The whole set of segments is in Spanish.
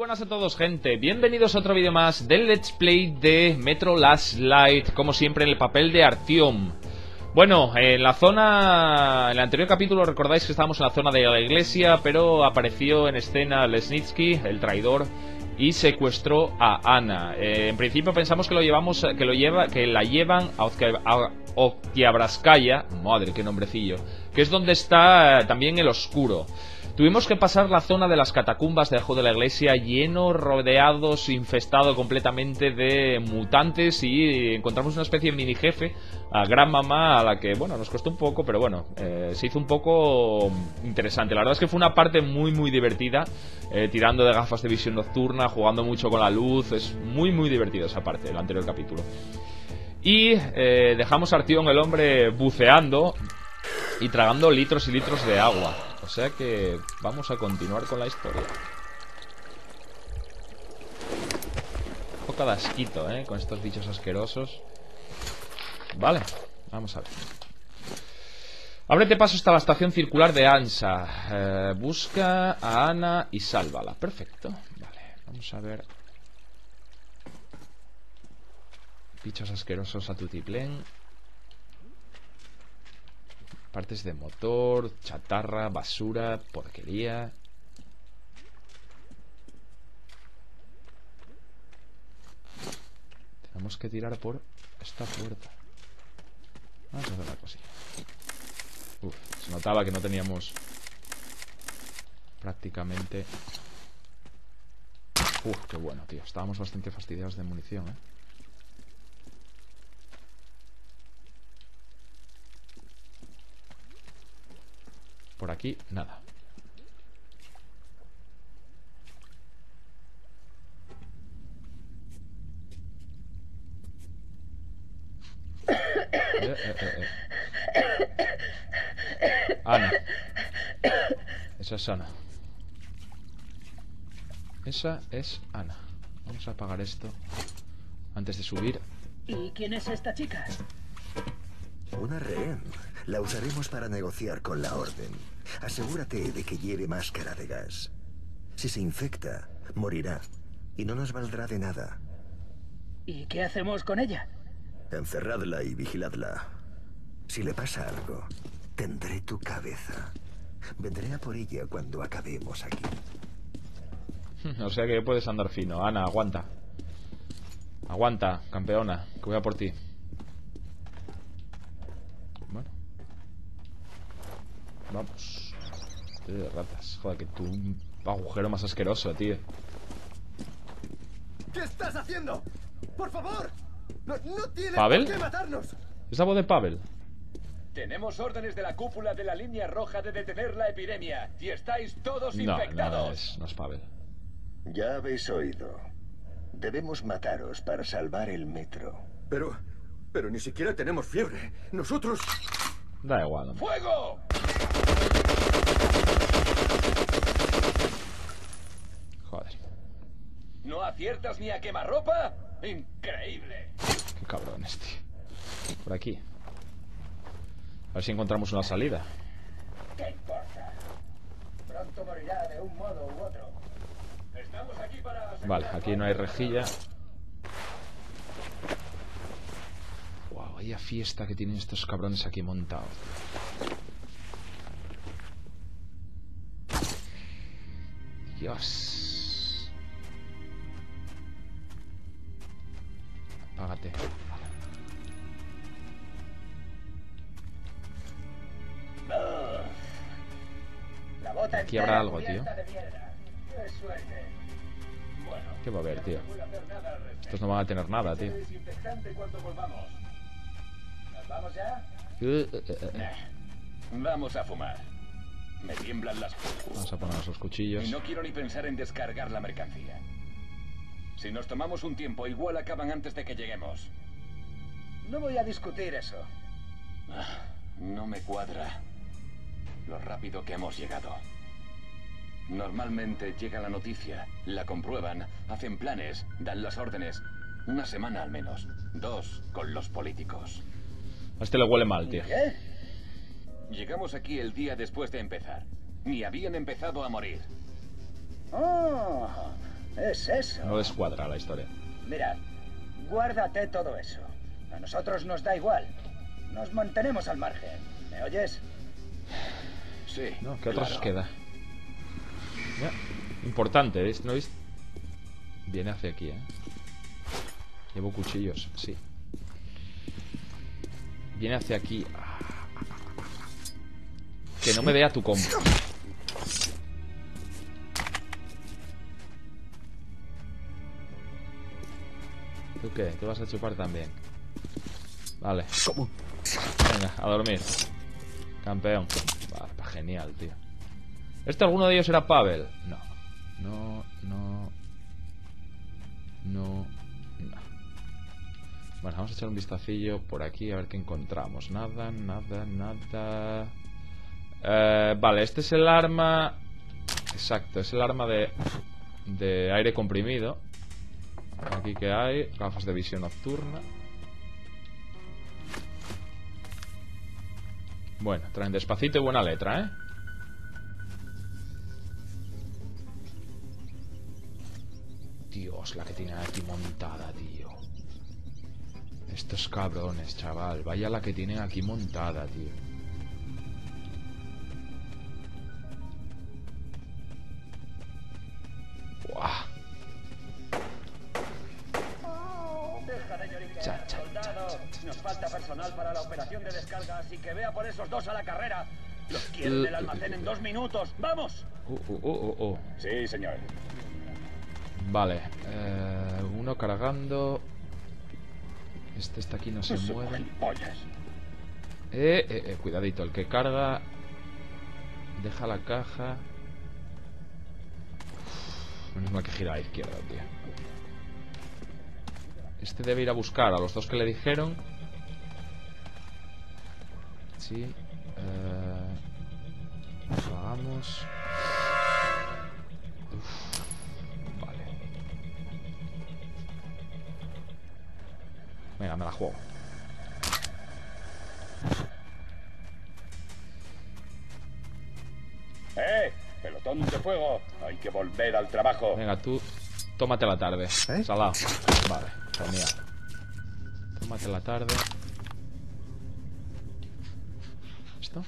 buenas a todos, gente. Bienvenidos a otro vídeo más del Let's Play de Metro Last Light, como siempre en el papel de Artyom. Bueno, en la zona... En el anterior capítulo recordáis que estábamos en la zona de la iglesia, pero apareció en escena Lesnitsky, el traidor, y secuestró a Ana. En principio pensamos que la llevan a Oktyabrskaya, madre, qué nombrecillo, que es donde está también el Oscuro. Tuvimos que pasar la zona de las catacumbas debajo de la iglesia, lleno, rodeados, infestado completamente de mutantes, y encontramos una especie de mini jefe, a Gran Mamá, a la que, bueno, nos costó un poco, pero bueno, se hizo un poco interesante. La verdad es que fue una parte muy divertida, tirando de gafas de visión nocturna, jugando mucho con la luz. Es muy divertido esa parte, el anterior capítulo. Y dejamos a Artyom, el hombre, buceando y tragando litros y litros de agua. O sea que vamos a continuar con la historia. Un poco de asquito, con estos bichos asquerosos. Vale, vamos a ver. Ábrete paso hasta la estación circular de Ansa. Busca a Ana y sálvala. Perfecto. Vale, vamos a ver. Bichos asquerosos a tutiplén. Partes de motor, chatarra, basura, porquería. Tenemos que tirar por esta puerta. Vamos a hacer una cosilla. Se notaba que no teníamos prácticamente... qué bueno, tío. Estábamos bastante fastidiados de munición, Por aquí, nada. Ana. Esa es Ana. Esa es Ana. Vamos a apagar esto antes de subir. ¿Y quién es esta chica? Una rehén. La usaremos para negociar con la Orden. Asegúrate de que lleve máscara de gas. Si se infecta, morirá. Y no nos valdrá de nada. ¿Y qué hacemos con ella? Encerradla y vigiladla. Si le pasa algo, tendré tu cabeza. Vendré a por ella cuando acabemos aquí. O sea que puedes andar fino. Ana, aguanta. Aguanta, campeona, que voy a por ti. Bueno. Vamos. De ratas. Joder, que tú un agujero más asqueroso, tío. ¿Qué estás haciendo? ¡Por favor! ¡No tienes ¿Pavel? por qué matarnos! ¿Es la voz de Pavel? Tenemos órdenes de la cúpula de la línea roja de detener la epidemia y estáis todos No, infectados. no es Pavel. Ya habéis oído. Debemos mataros para salvar el metro. Pero ni siquiera tenemos fiebre. Nosotros... Da igual, hombre. ¡Fuego! Joder, ¿No aciertas ni a quemarropa? ¡Increíble! qué cabrones, tío. Por aquí. A ver si encontramos una salida. ¿Qué importa? Pronto morirá de un modo u otro. Estamos aquí para... Vale, aquí no hay rejilla. Wow, vaya fiesta que tienen estos cabrones aquí montados. Dios. Apágate. La bota Aquí habrá algo, tío. cubierta de mierda. ¡Qué suerte! Bueno, ¿Qué va a haber, tío? no puedo hacer nada al respecto. Estos no van a tener nada, tío. Desinfectante cuando volvamos. ¿Nos vamos ya? Vamos a fumar. Me tiemblan las Vamos pulgas. a ponernos los cuchillos. Y no quiero ni pensar en descargar la mercancía. Si nos tomamos un tiempo, igual acaban antes de que lleguemos. No voy a discutir eso. No me cuadra lo rápido que hemos llegado. Normalmente llega la noticia, la comprueban, hacen planes, dan las órdenes. Una semana al menos. 2 con los políticos. A este le huele mal, tío. ¿Qué? Llegamos aquí el día después de empezar. Ni habían empezado a morir. Oh, ¿Qué es eso? No les cuadra la historia. Mirad, guárdate todo eso. A nosotros nos da igual. Nos mantenemos al margen. ¿Me oyes? Sí. No, ¿qué otros claro. os queda? Ya, importante, ¿veis? ¿No veis? Viene hacia aquí, ¿eh? Llevo cuchillos, sí. Viene hacia aquí. Que no me vea tu combo. ¿Tú qué? ¿Te vas a chupar también? Vale. Venga, a dormir. Campeón. Va, genial, tío. ¿Alguno de ellos era Pavel? No. No. Bueno, vamos a echar un vistacillo por aquí a ver qué encontramos. Nada. Vale, este es el arma. Exacto, es el arma de aire comprimido. Aquí que hay gafas de visión nocturna. Bueno, traen despacito y buena letra, ¿eh? Dios, la que tienen aquí montada, tío. Estos cabrones, chaval. Vaya la que tienen aquí montada, tío. Buah. Deja de lloriquear, soldado. Nos falta personal para la operación de descarga, así que vea por esos dos a la carrera. Los quiero en el almacén en 2 minutos. ¡Vamos! Sí, señor. Vale, uno cargando. Este está aquí, no se mueve. Cuidadito, el que carga. Deja la caja. Menos mal que gira a la izquierda, tío. Este debe ir a buscar a los dos que le dijeron. Sí. Apagamos. Vale. Venga, me la juego. Pelotón de fuego. Hay que volver al trabajo. Venga, tú. Tómate la tarde. Salado. Vale, genial. Tómate la tarde. ¿Esto?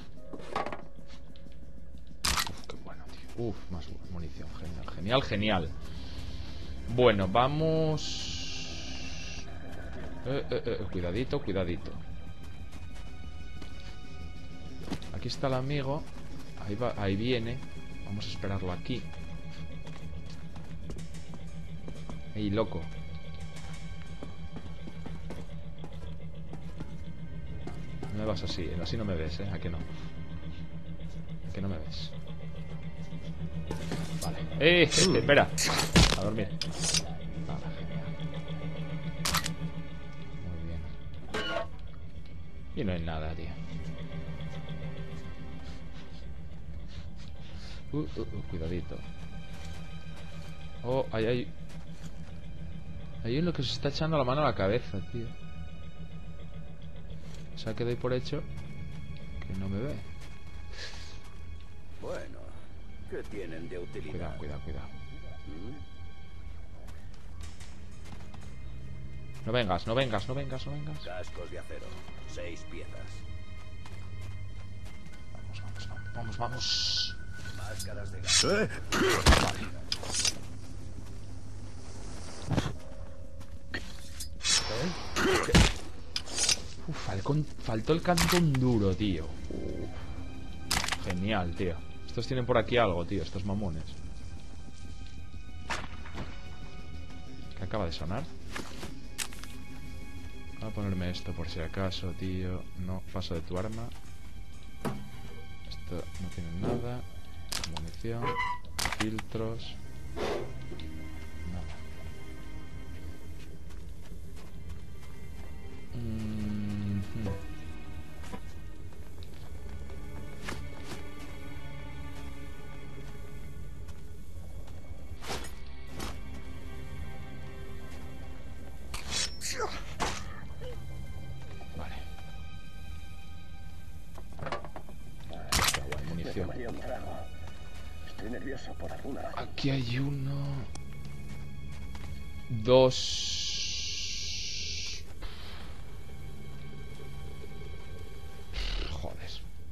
Uf, qué bueno, tío. Uf, más munición. Genial. Bueno, vamos. Cuidadito. Aquí está el amigo. Ahí viene. Vamos a esperarlo aquí. ¡Ey, loco! No me vas así no me ves, ¿eh? ¿A que no? ¿A que no me ves? Vale. Espera. A dormir. Vale, genial. Muy bien. Y no hay nada, tío. Cuidadito. Oh, hay uno que se está echando la mano a la cabeza, tío. O sea, que doy por hecho que no me ve. Bueno, ¿qué tienen de utilidad? Cuidado. No vengas. Cascos de acero, 6 piezas. Vamos. Máscaras de gas. Vale. Faltó el cantón duro, tío. Genial, tío. Estos tienen por aquí algo, tío. Estos mamones. ¿Qué acaba de sonar? Voy a ponerme esto por si acaso, tío. No, paso de tu arma. Esto no tiene nada. Munición. Filtros. Nada. Vale. Estoy nervioso por alguna razón. Aquí hay uno. 2. Joder.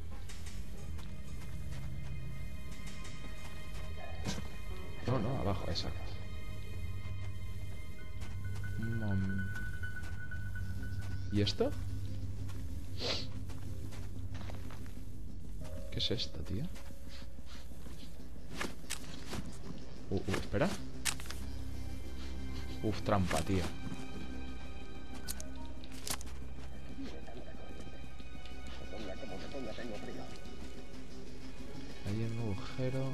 No, abajo, exacto. ¿Y esto? ¿Qué es esto, tío? Espera. Uf, trampa, tío. Hay un agujero.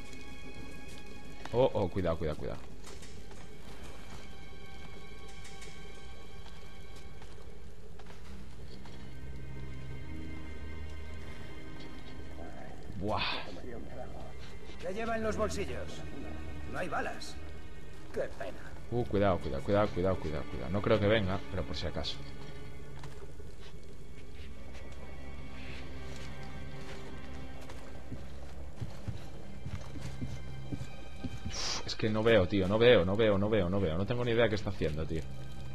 Cuidado. Buah. ¿Qué lleva en los bolsillos? No hay balas. Qué pena. Cuidado. No creo que venga, pero por si acaso. Es que no veo, tío. No veo. No tengo ni idea qué está haciendo, tío.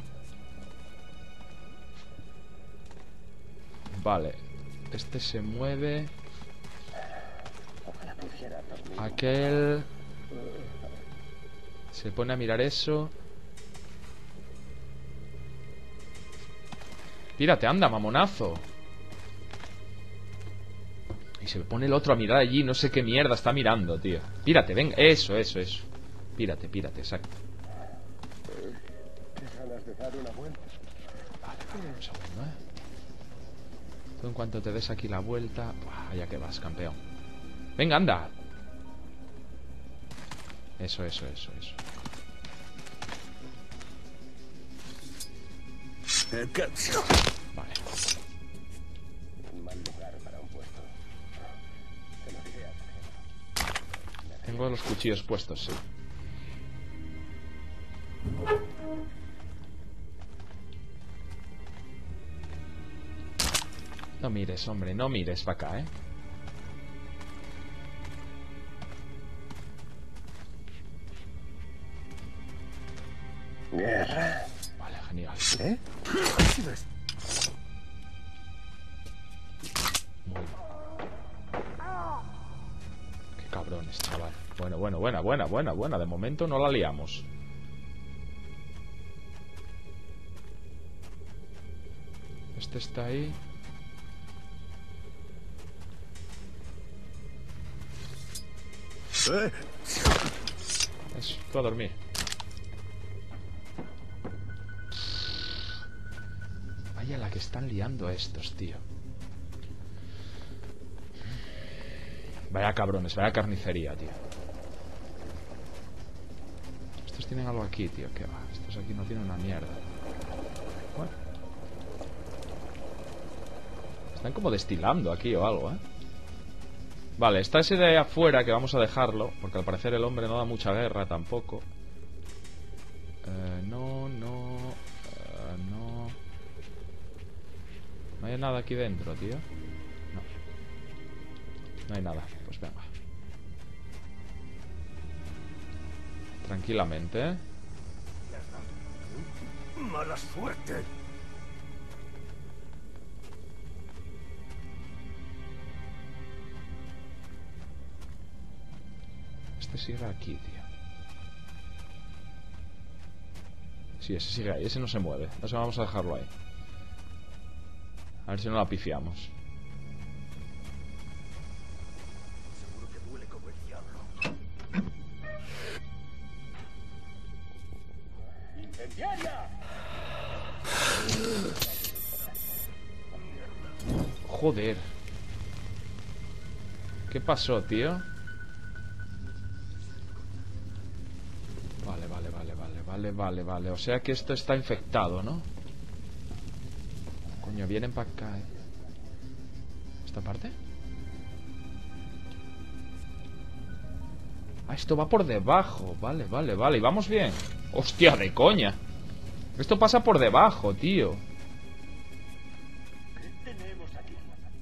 Vale. Este se mueve. Aquel se pone a mirar eso. Pírate, anda, mamonazo. Y se pone el otro a mirar allí. No sé qué mierda está mirando, tío. Pírate, venga, eso. Pírate, exacto. Vale, un segundo, Tú en cuanto te des aquí la vuelta. Buah, allá que vas, campeón. Venga, anda. Eso. Vale. Un mal lugar para un puesto. Te lo diré a tu. Tengo los cuchillos puestos, sí. No mires, hombre, no mires para acá, Guerra. Vale, genial. ¿Eh? Muy bien. Qué cabrones, chaval. Buena. De momento no la liamos. Este está ahí. Eso, tú a dormir. Vaya la que están liando estos, tío. Vaya cabrones, vaya carnicería, tío. Estos tienen algo aquí, tío. ¿Qué va? Estos aquí no tienen una mierda. Bueno. Están como destilando aquí o algo, Vale, está ese de afuera que vamos a dejarlo, porque al parecer el hombre no da mucha guerra tampoco. No. No hay nada aquí dentro, tío. No hay nada. Pues venga. Tranquilamente, ¡Mala suerte! Este sigue aquí, tío. Sí, ese sigue ahí. Ese no se mueve. Entonces vamos a dejarlo ahí. A ver si no la pifiamos. Seguro que duele como el diablo. ¡Incendiaria! Joder. ¿Qué pasó, tío? Vale. O sea que esto está infectado, ¿no? Coño, vienen para acá, ¿Esta parte? Ah, esto va por debajo. Vale. Y vamos bien. Hostia, de coña. Esto pasa por debajo, tío. ¿Qué tenemos aquí?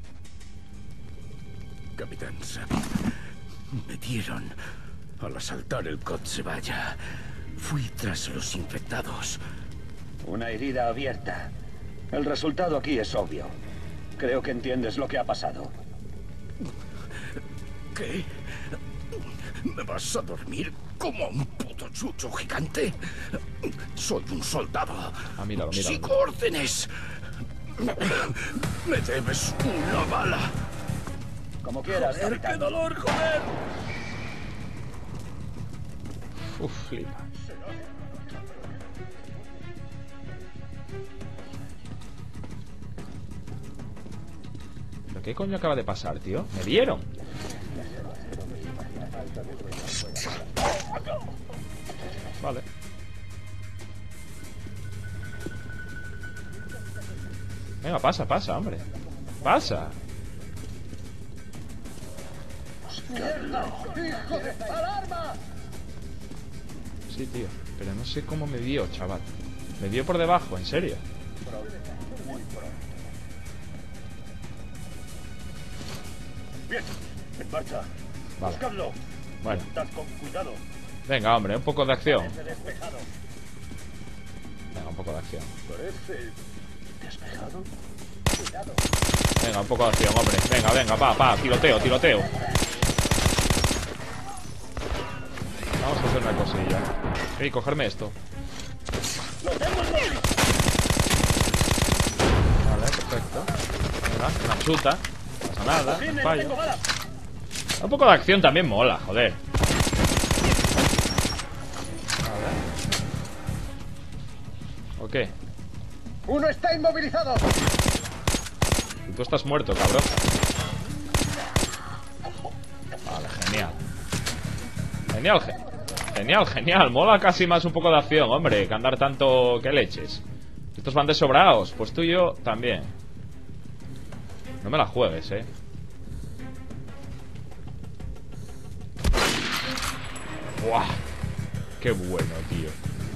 Capitán Sam, me dieron al asaltar el Kotzebaya. Fui tras los infectados. Una herida abierta. El resultado aquí es obvio. Creo que entiendes lo que ha pasado. ¿Qué? ¿Me vas a dormir como un puto chucho gigante? Soy un soldado. Ah, míralo, míralo. Sigo órdenes. Me debes una bala. Como quieras, ¡Joder, qué capitán. dolor, joder! Uf, flipa. ¿Pero qué coño acaba de pasar, tío? ¿Me vieron? Vale. Venga, pasa, pasa, hombre. Pasa. ¡Hijo de alarma! Sí, tío. Pero no sé cómo me dio, chaval. Me dio por debajo, en serio. Bien, en marcha. Vale. Buscadlo. Bueno. Estás con cuidado. Venga, hombre, un poco de acción. Parece despejado. Venga, un poco de acción. Parece despejado. Cuidado. Venga, un poco de acción, hombre. Venga, venga, pa, tiroteo, tiroteo. Vamos a hacer una cosilla. Ey, cogerme esto. ¡Lo tengo en móvil! Vale, perfecto. Venga, una chuta. No pasa nada, no Firme, no fallo. tengo balas. Un poco de acción también mola, joder. Vale. Ok. ¡Uno está inmovilizado! Y tú estás muerto, cabrón. Vale, genial. Genial, genial, genial. Mola casi más un poco de acción, hombre, que andar tanto que leches. Estos van desobrados. Pues tú y yo también. No me la juegues, ¡Buah! ¡Qué bueno, tío!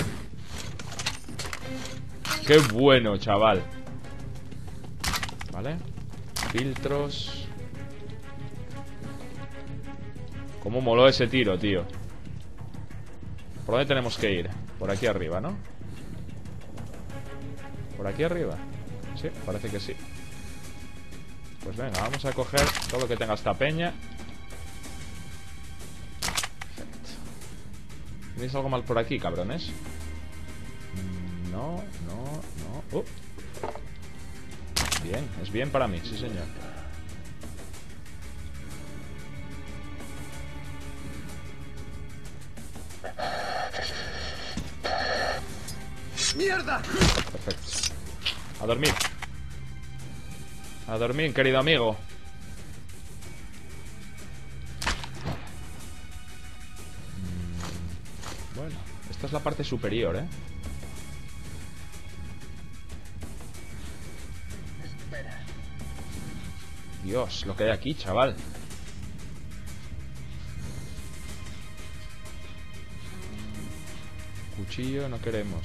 ¡Qué bueno, chaval! Vale. Filtros. ¿Cómo moló ese tiro, tío? ¿Por dónde tenemos que ir? Por aquí arriba, ¿no? ¿Por aquí arriba? Sí, parece que sí. Pues venga, vamos a coger todo lo que tenga esta peña. Perfecto. ¿Tenéis algo mal por aquí, cabrones? No, no, no. Bien, es bien para mí, sí señor. ¡Mierda! Perfecto. A dormir. A dormir, querido amigo. Bueno, esta es la parte superior, ¿eh? Dios, lo que hay aquí, chaval. Cuchillo no queremos.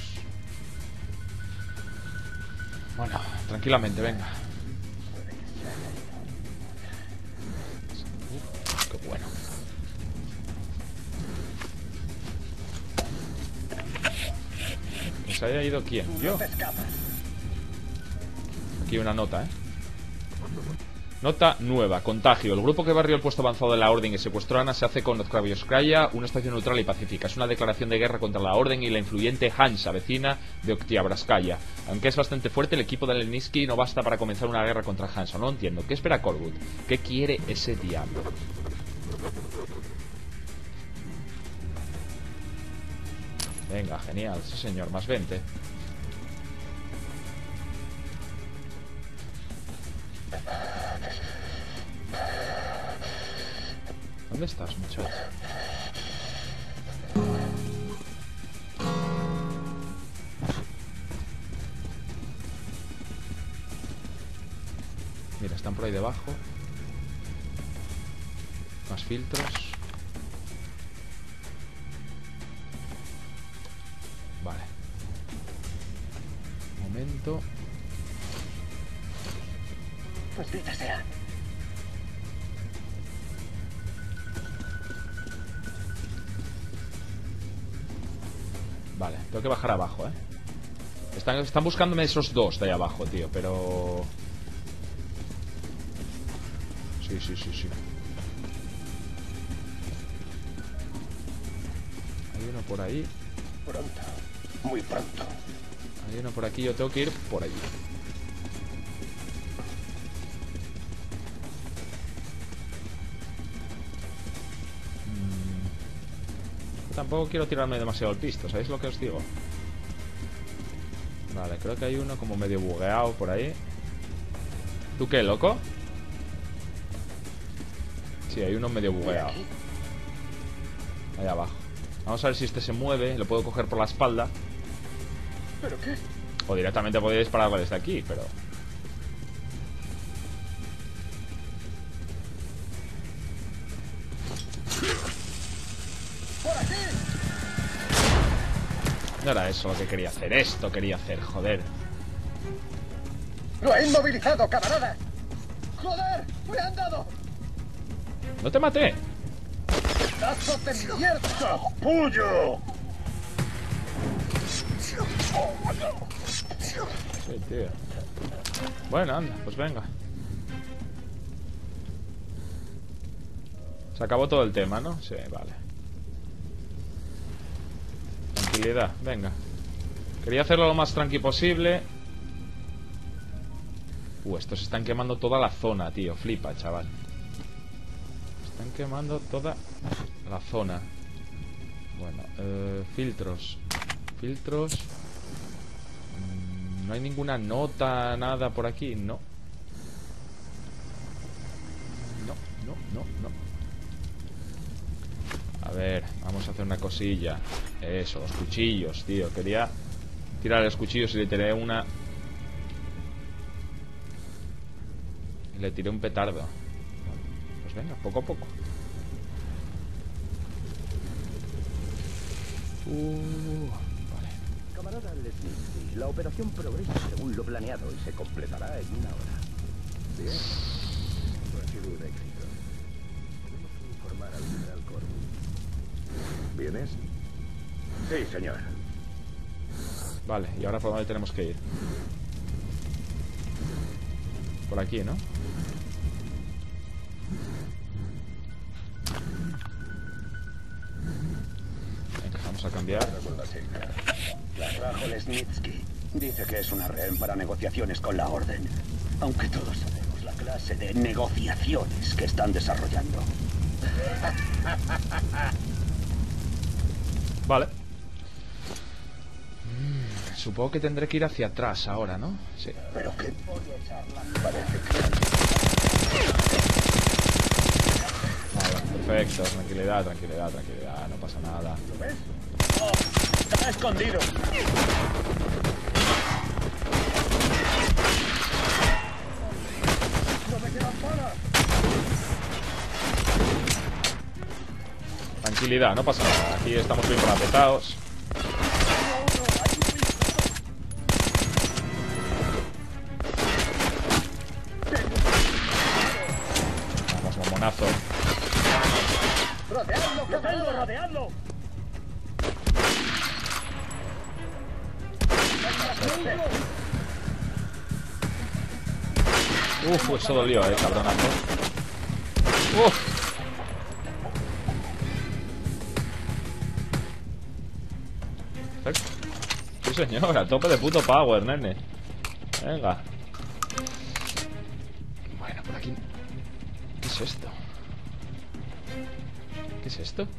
Bueno, tranquilamente, venga. Qué bueno. ¿Se haya ido quién? ¿Yo? Aquí una nota, ¿eh? Nota nueva, contagio. El grupo que barrió el puesto avanzado de la Orden y secuestró a Ana se hace con Novkraviovskaya, una estación neutral y pacífica. Es una declaración de guerra contra la Orden y la influyente Hansa, vecina de Oktyabrskáya. Aunque es bastante fuerte, el equipo de Leninsky no basta para comenzar una guerra contra Hansa. No entiendo. ¿Qué espera Corwood? ¿Qué quiere ese diablo? Venga, genial. Sí, señor. Más 20. ¿Dónde estás, muchacho? Mira, están por ahí debajo. Más filtros. Vale. Un momento. Maldita sea. Vale, tengo que bajar abajo, Están buscándome esos dos de ahí abajo, tío, pero... Sí. Hay uno por ahí. Pronto, muy pronto. Hay uno por aquí, yo tengo que ir por allí. Tampoco quiero tirarme demasiado el pisto, ¿sabéis lo que os digo? Vale, creo que hay uno como medio bugueado por ahí. ¿Tú qué, loco? Sí, hay uno medio bugueado. Ahí abajo. Vamos a ver si este se mueve. Lo puedo coger por la espalda. ¿Pero qué? O directamente podría dispararlo desde aquí, pero... No era eso lo que quería hacer. Esto quería hacer, joder. ¡Lo he inmovilizado, camarada! ¡Joder! ¡Me han dado! ¡No te maté! ¡Pedazos de mierda! ¡Capullo! Sí, tío. Bueno, anda, pues venga. Se acabó todo el tema, ¿no? Sí, vale. Tranquilidad, venga. Quería hacerlo lo más tranqui posible. Estos están quemando toda la zona, tío. Flipa, chaval. Están quemando toda la zona. Bueno, filtros. Filtros. No hay ninguna nota, nada por aquí, no. No. A ver, vamos a hacer una cosilla. Eso, los cuchillos, tío. Quería tirar los cuchillos y le tiré una... Le tiré un petardo. Pues venga, poco a poco. Vale. Camarada Lesninsky, la operación progresa según lo planeado y se completará en 1 hora. Bien. Ha sido un éxito. Tenemos que informar al general Corbin. ¿Vienes? Sí, señor. Vale, y ahora por dónde tenemos que ir. Por aquí, ¿no? Venga, vamos a cambiar. La trajo Lesninsky. Dice que es una rehén para negociaciones con la Orden. Aunque todos sabemos la clase de negociaciones que están desarrollando. Vale. Supongo que tendré que ir hacia atrás ahora, ¿no? Sí. Pero qué... Parece que... Vale, perfecto. Tranquilidad, no pasa nada. ¿Lo ves? ¡Oh! ¡Está escondido! ¡No me quedan balas! Tranquilidad, no pasa nada. Aquí estamos bien parapetados. Vamos, momonazo. ¡Rodeadlo, que tengo! ¡Rodeadlo! Eso dolió, cabronazo. Perfecto. Sí, señor, a tope de puto power, nene. Venga. Bueno, por aquí... ¿Qué es esto? ¿Qué es esto?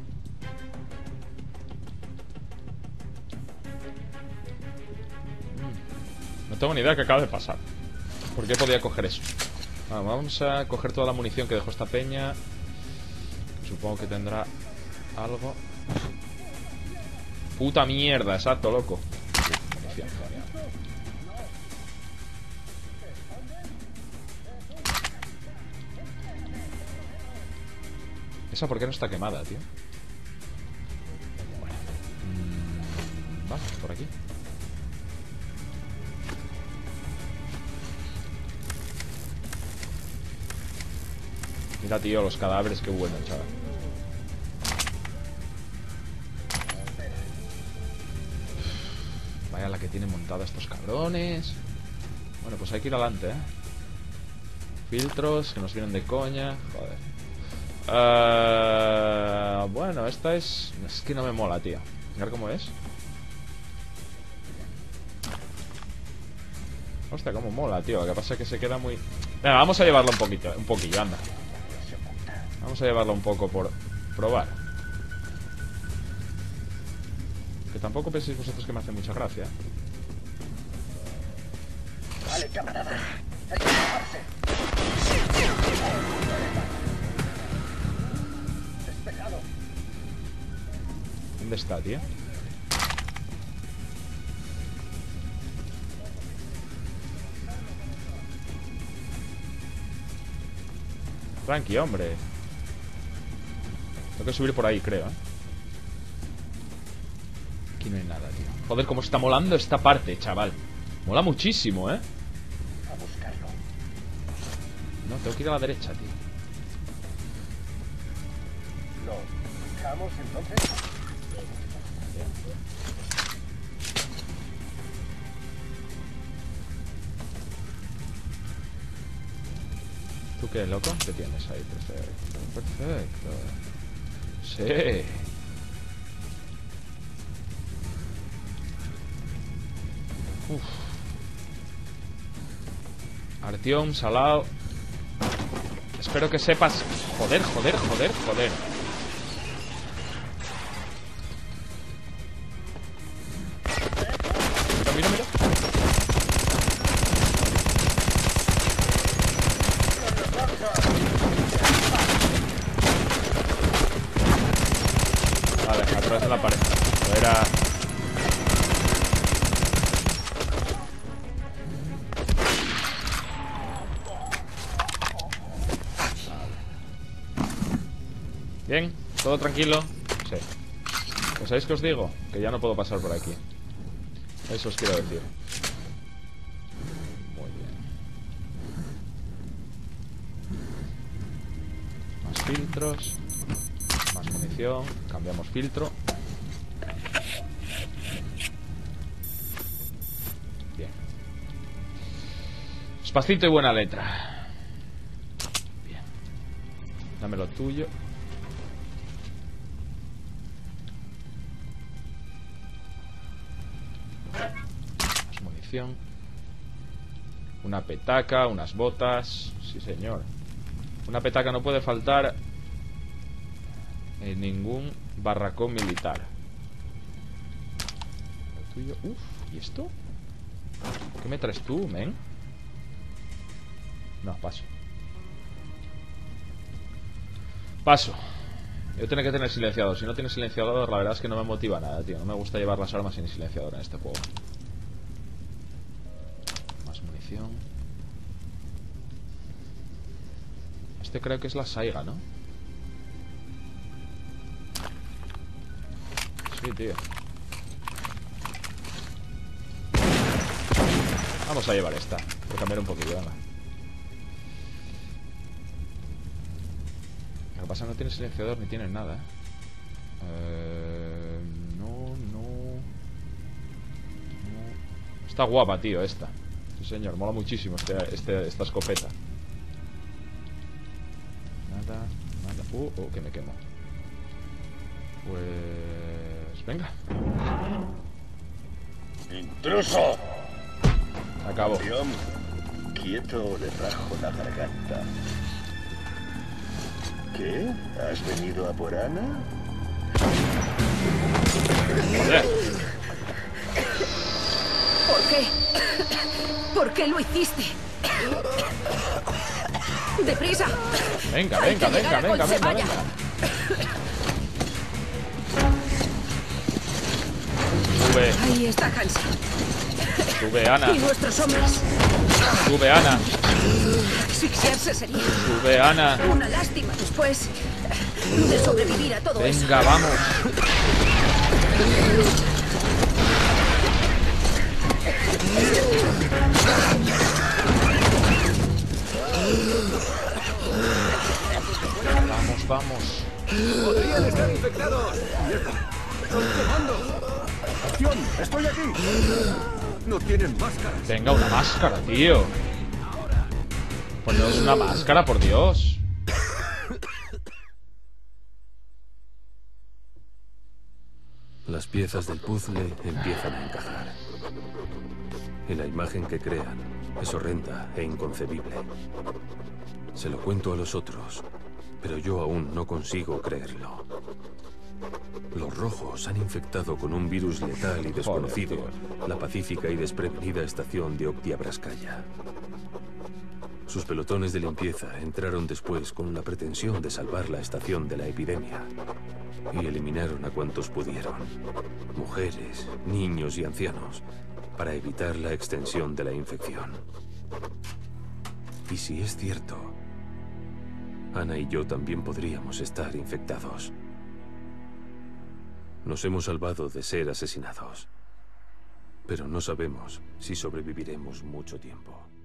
No tengo ni idea de qué acaba de pasar. ¿Por qué podía coger eso? Vamos a coger toda la munición que dejó esta peña. Supongo que tendrá algo. Puta mierda, exacto, loco. Munición, genial. ¿Esa por qué no está quemada, tío? Bueno. Vale, por aquí. Mira, tío, los cadáveres, qué bueno, chaval. Vaya la que tienen montada estos cabrones. Bueno, pues hay que ir adelante, Filtros que nos vienen de coña. Joder. Bueno, esta es... Es que no me mola, tío. A ver cómo es. Hostia, cómo mola, tío. Lo que pasa es que se queda muy... Venga, vamos a llevarlo un poquillo, anda. Vamos a llevarlo un poco por probar. Que tampoco penséis vosotros que me hace mucha gracia. Vale, camarada. Hay que bajarse. Despejado. ¿Dónde está, tío? Tranqui, hombre. Tengo que subir por ahí, creo, Aquí no hay nada, tío. Joder, cómo está molando esta parte, chaval. Mola muchísimo, A buscarlo. No, tengo que ir a la derecha, tío. ¿Lo buscamos entonces? ¿Tú qué, loco? ¿Qué tienes ahí? Perfecto. Perfecto. Sí. Uf. Artión, salado. Espero que sepas. Joder. Mira. Vale, a través de la pared. Era... Bien, todo tranquilo. Sí. Pues ¿sabéis qué os digo? Que ya no puedo pasar por aquí. Eso os quiero decir. Muy bien. Más filtros. Más munición. Cambiamos filtro. Bien. Despacito y buena letra. Bien. Dame lo tuyo. Más munición. Una petaca, unas botas. Sí, señor. Una petaca no puede faltar en ningún barracón militar. Lo tuyo. Uf, ¿y esto? ¿Qué me traes tú, men? No, paso. Paso. Yo tengo que tener silenciador. Si no tienes silenciador, la verdad es que no me motiva nada, tío. No me gusta llevar las armas sin silenciador en este juego. Más munición. Este creo que es la Saiga, ¿no? Sí, tío. Vamos a llevar esta. Voy a cambiar un poquillo, venga. Lo que pasa es que no tiene silenciador ni tiene nada, no. Está guapa, tío, esta. Sí, señor, mola muchísimo esta escopeta. Nada. Que me quemo. Pues... venga. ¡Intruso! Acabo. Quieto o le rajo la garganta. ¿Qué? ¿Has venido a por Ana? Joder. ¿Por qué? ¿Por qué lo hiciste? ¡Deprisa! Venga. Sube. Ahí está Hansa. Sube, Ana. Y nuestros hombres. Sube, Ana. Asfixiarse sería Sube, Ana. una lástima después de sobrevivir a todo eso. Venga, vamos. Vamos. ¡Podrían estar infectados! ¡Están quemando! ¡Acción! ¡Estoy aquí! No tienen máscaras. Venga, una máscara, tío. Poneros una máscara, por Dios. Las piezas del puzzle empiezan a encajar. Y la imagen que crean es horrenda e inconcebible. Se lo cuento a los otros, pero yo aún no consigo creerlo. Los rojos han infectado con un virus letal y desconocido la pacífica y desprevenida estación de Oktyabratskaya. Sus pelotones de limpieza entraron después con la pretensión de salvar la estación de la epidemia y eliminaron a cuantos pudieron, mujeres, niños y ancianos, para evitar la extensión de la infección. Y si es cierto, Ana y yo también podríamos estar infectados. Nos hemos salvado de ser asesinados, pero no sabemos si sobreviviremos mucho tiempo.